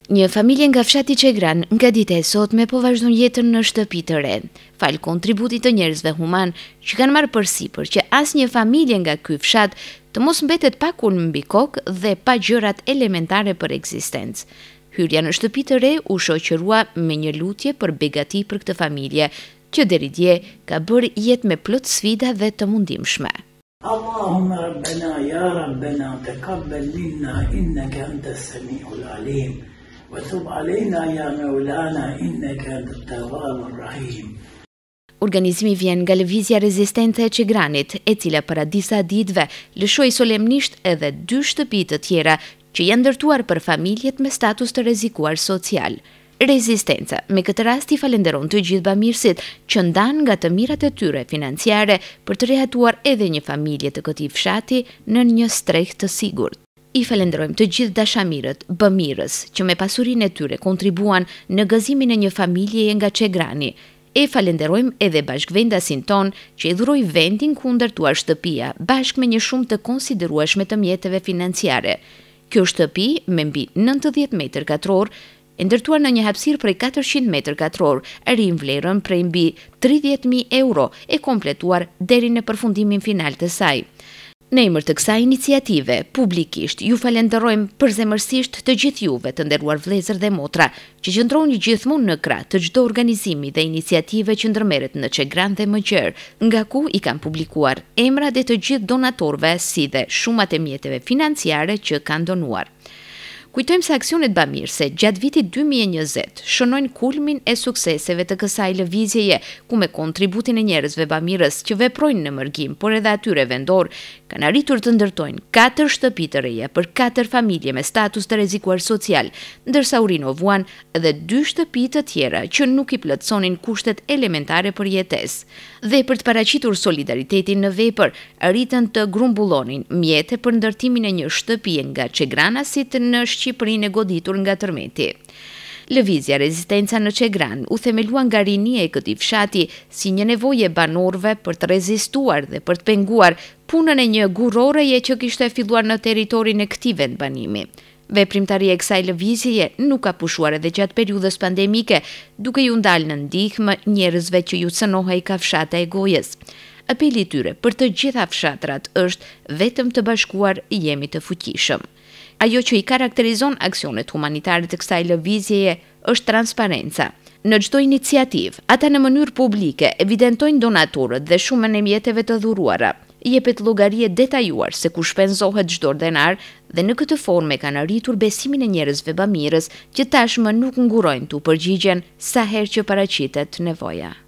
Një familje nga fshati Çegran nga dita e sotme po vazhdon jetën në shtëpi të re, fal kontributit të njerëzve human që kanë marrë përsipër që asnjë familje nga ky fshat të mos mbetet pa kulm mbi kokë dhe pa gjërat elementare për ekzistencë. Hyrja në shtëpi të re u shoqërua me një lutje për begati për këtë familje, që deri dje ka bërë jetë me plot sfida dhe të mundimshme. Allahumma rabbana ya rabbana taqabbal minna innaka antas samiul alim. وتب علينا يا مولانا إنك أنت التواب الرحيم. Organizimi vjen nga lëvizja rezistente e Çegranit, e cila para disa ditëve lëshoi solemnisht edhe 2 shtëpi të tjera që janë ndërtuar për familjet me status të rrezikuar social. Rezistenca, me këtë rast i falenderon të gjithë bamirësit që ndan nga të mirat e tyre financiare për të rehatuar edhe një familje të këtij fshati në një strehë të sigurt. I falenderojmë të gjithë dashamirët, bamirës, që me pasurinë e tyre kontribuan në gëzimin e një familjeje nga Çegrani. E falenderojmë edhe bashkëvendasin ton që i dhuroi vendin ku ndërtuar shtëpia, bashkë me një shumë të konsiderueshme të mjeteve financiare. Kjo shtëpi, me mbi 90 metër katror, e ndërtuar në një hapësirë prej 400 metër katror, arrin vlerën prej mbi 30.000 euro e kompletuar deri në përfundimin final të saj. Në emër të kësaj iniciative, publikisht ju falenderojmë përzemërsisht të gjithë juve të nderuar vëllezër dhe motra, që qëndroni gjithmonë në krah të çdo organizimi dhe iniciative që ndërmerret në Çegran dhe më gjerë, nga ku i kanë publikuar emrat e të gjithë donatorëve si dhe shumat e mjeteve financiare që kanë donuar. Kujtojmë se aksionet bamirëse gjatë vitit 2020 shënojnë kulmin e sukseseve të kësaj lëvizjeje, ku me kontributin e njerëzve bamirës që veprojnë në mërgjim, por edhe atyre vendor, kanë arritur të ndërtojnë 4 shtëpi të reja për 4 familje me status të rrezikuar social, ndërsa u rinovuan edhe 2 shtëpi të tjera që nuk i plotësonin kushtet elementare për jetesë. Dhe për të paraqitur solidaritetin në vepër, arritën të grumbullonin mjete për ndërtimin e një shtëpie nga Çegranasit në Shqipërinë e goditur nga tërmeti. Lëvizja Rezistenca në Çegran u themelua nga rinia e këtij fshati si një nevojë banorëve për të rezistuar dhe për të penguar punën e një guroreje që kishte filluar në territorin e këtij vendbanimi. Veprimtaria e kësaj lëvizjeje nuk ka pushuar edhe gjatë periudhës pandemike, duke ju ndalë në ndihmë njerëzve që ju cënohej ka fshata e gojës. Apeli i tyre për të gjitha fshatrat është vetëm të bashkuar jemi të fuqishëm. Ajo që i karakterizon aksionet humanitare të kësaj lëvizjeje është transparenca. Në çdo iniciativë, ata në mënyrë publike evidentojnë donatorët dhe shumën e mjeteve të dhuruara. Jepet llogarie detajuar se ku shpenzohet çdo denar dhe në këtë formë kanë arritur besimin e njerëzve bamirës që tashmë nuk ngurojnë tu përgjigjen sa herë që paraqitet nevoja.